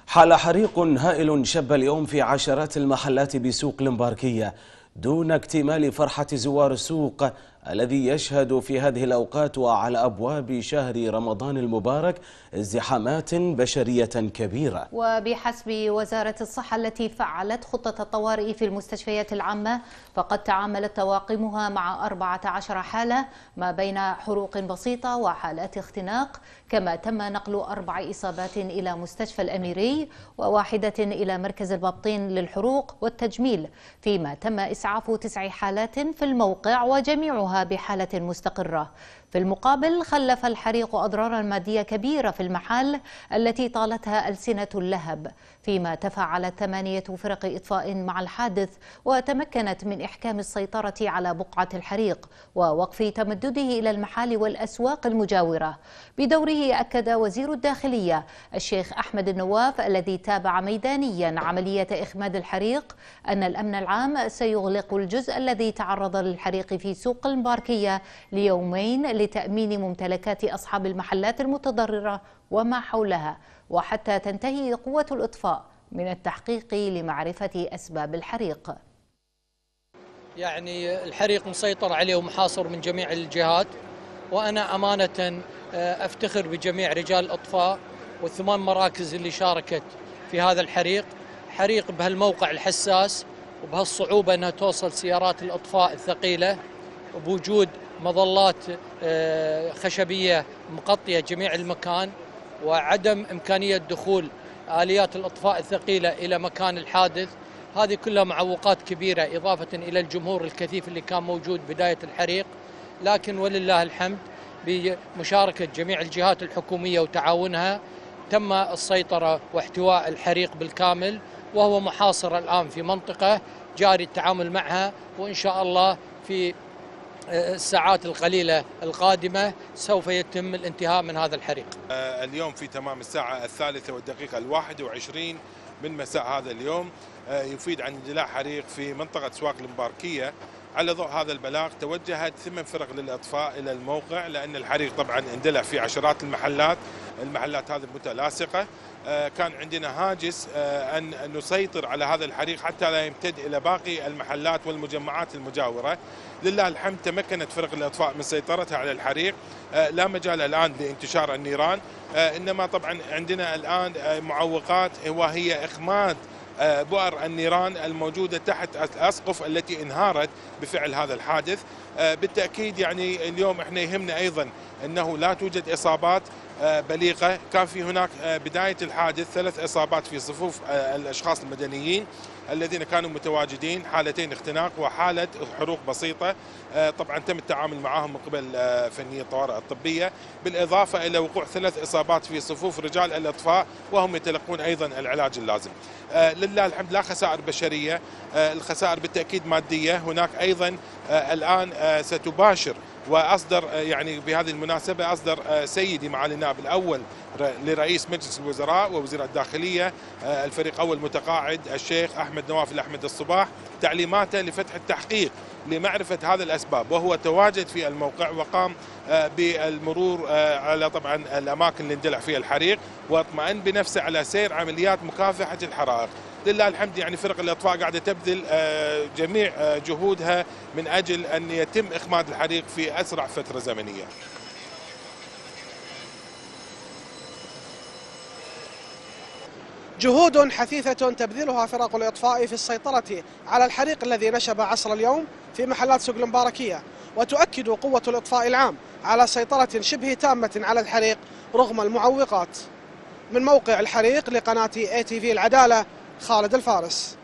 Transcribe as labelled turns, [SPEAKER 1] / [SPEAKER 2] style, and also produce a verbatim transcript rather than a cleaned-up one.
[SPEAKER 1] حال حريق هائل شب اليوم في عشرات المحلات بسوق المباركية دون اكتمال فرحة زوار السوق الذي يشهد في هذه الأوقات وعلى أبواب شهر رمضان المبارك ازدحامات بشرية كبيرة.
[SPEAKER 2] وبحسب وزارة الصحة التي فعلت خطة الطوارئ في المستشفيات العامة، فقد تعاملت طواقمها مع أربعة عشر حالة ما بين حروق بسيطة وحالات اختناق، كما تم نقل أربع إصابات إلى مستشفى الأميري وواحدة إلى مركز البابطين للحروق والتجميل، فيما تم إسعاف تسع حالات في الموقع وجميعها بحالة مستقرة. في المقابل خلف الحريق أضرارا مادية كبيرة في المحال التي طالتها ألسنة اللهب، فيما تفاعلت ثمانية فرق إطفاء مع الحادث وتمكنت من إحكام السيطرة على بقعة الحريق ووقف تمدده إلى المحال والأسواق المجاورة. بدوره أكد وزير الداخلية الشيخ أحمد النواف الذي تابع ميدانيا عملية إخماد الحريق أن الأمن العام سيغلق الجزء الذي تعرض للحريق في سوق المباركية ليومين لتأمين ممتلكات أصحاب المحلات المتضررة وما حولها، وحتى تنتهي قوة الإطفاء من التحقيق لمعرفة أسباب الحريق.
[SPEAKER 3] يعني الحريق مسيطر عليه ومحاصر من جميع الجهات، وأنا أمانة أفتخر بجميع رجال الإطفاء والثمان مراكز اللي شاركت في هذا الحريق. حريق بهالموقع الحساس وبهالصعوبة أنها توصل سيارات الإطفاء الثقيلة، وبوجود مظلات خشبية مغطية جميع المكان، وعدم إمكانية دخول آليات الإطفاء الثقيلة إلى مكان الحادث. هذه كلها معوقات كبيرة، إضافة إلى الجمهور الكثيف اللي كان موجود بداية الحريق. لكن ولله الحمد بمشاركة جميع الجهات الحكومية وتعاونها تم السيطرة واحتواء الحريق بالكامل، وهو محاصر الآن في منطقة جاري التعامل معها، وإن شاء الله في الساعات القليلة القادمة سوف يتم الانتهاء من هذا الحريق.
[SPEAKER 4] اليوم في تمام الساعة الثالثة والدقيقة الواحد وعشرين من مساء هذا اليوم يفيد عن اندلاع حريق في منطقة سواق المباركية. على ضوء هذا البلاغ توجهت ثمان فرق للإطفاء إلى الموقع، لأن الحريق طبعا اندلع في عشرات المحلات، المحلات هذه متلاصقة. كان عندنا هاجس أن نسيطر على هذا الحريق حتى لا يمتد إلى باقي المحلات والمجمعات المجاورة. لله الحمد تمكنت فرق الإطفاء من سيطرتها على الحريق، لا مجال الآن لانتشار النيران، إنما طبعا عندنا الآن معوقات وهي إخماد بؤر النيران الموجودة تحت الأسقف التي انهارت بفعل هذا الحادث. بالتأكيد يعني اليوم احنا يهمنا أيضا أنه لا توجد إصابات بليغة. كان في هناك بداية الحادث ثلاث إصابات في صفوف الأشخاص المدنيين الذين كانوا متواجدين، حالتين اختناق وحالة حروق بسيطة. طبعا تم التعامل معهم من قبل فنية الطوارئ الطبية، بالإضافة إلى وقوع ثلاث إصابات في صفوف رجال الإطفاء وهم يتلقون أيضا العلاج اللازم. لله الحمد لا خسائر بشرية، الخسائر بالتأكيد مادية. هناك أيضا الآن ستباشر وأصدر يعني بهذه المناسبة أصدر سيدي معالي النائب الأول لرئيس مجلس الوزراء ووزير الداخلية الفريق أول متقاعد الشيخ أحمد نواف الأحمد الصباح تعليماته لفتح التحقيق لمعرفة هذا الأسباب، وهو تواجد في الموقع وقام بالمرور على طبعا الأماكن اللي اندلع فيها الحريق، واطمأن بنفسه على سير عمليات مكافحة الحرائق. لله الحمد يعني فرق الإطفاء قاعدة تبذل جميع جهودها من أجل أن يتم إخماد الحريق في أسرع فترة زمنية.
[SPEAKER 5] جهود حثيثة تبذلها فرق الإطفاء في السيطرة على الحريق الذي نشب عصر اليوم في محلات سوق المباركية، وتؤكد قوة الإطفاء العام على سيطرة شبه تامة على الحريق رغم المعوقات. من موقع الحريق لقناة اي تي في العدالة، خالد الفارس.